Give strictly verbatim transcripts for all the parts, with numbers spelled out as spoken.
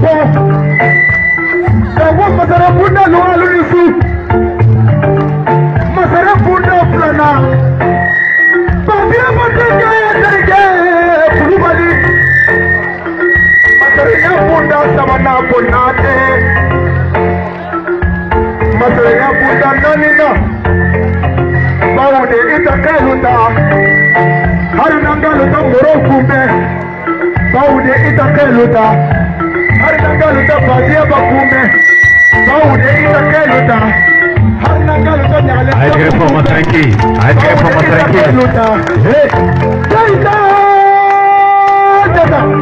po. Ewo masara bunda lo alunisu. Masara bunda plana. Babia matenge terge pulubali. Masara bunda samana ponate. Masara bunda nanina. Baude itakaluta. Harinangaluta morokumbe. Baude itakaluta. Harinangaluta badia bakumbe. Baude itakaluta. Harinangaluta nyale. Aí que forma tranqui. Aí que forma tranqui. Hey. Jaita. Jaita.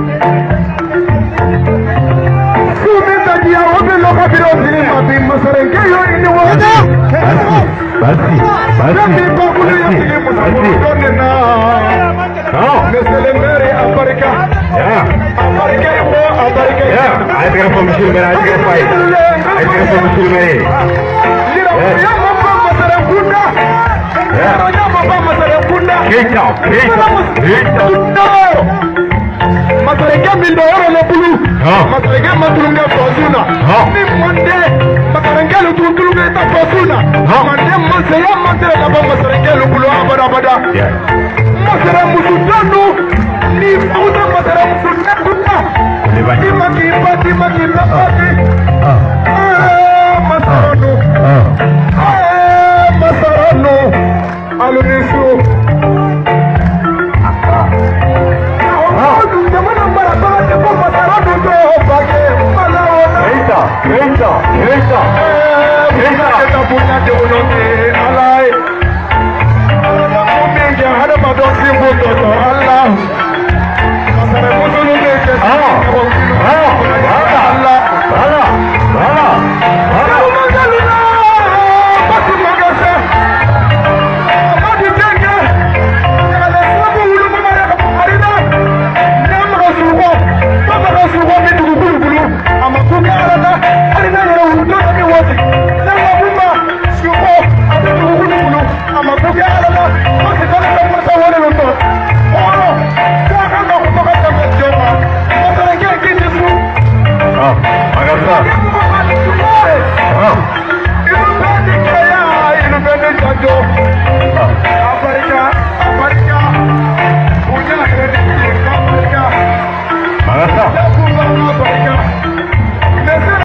Sumita dia obe loka biro zini mabi masarenge yo ini wada. Basi, basi, Basi bakulu ya zini musamu donena. No. Meselengere Amerika. Yeah. Amerika ibo Amerika. Yeah. Aí que forma silver, aí que faz. Aí que forma silver. Lira ya mama masarengunda. Yeah. Ya mama masarengunda. Keita, keita, keita. Masarenge mindo oro le bulu. Oh. Masarenge matulunga fazuna. Oh. Ni monde masarenge lu tulunga ta fazuna. Oh. Mande masaya masere la ba masarenge lu bulu abada abada. Yeah. Masara musudanu ni fauda masara musudanu. Ni bani. Ni maki pati maki pati. Ah. Ah, masarano. Ah. Ah, masarano. Alunisu. Keita, Keita, Keita, Keita. Keita, Keita.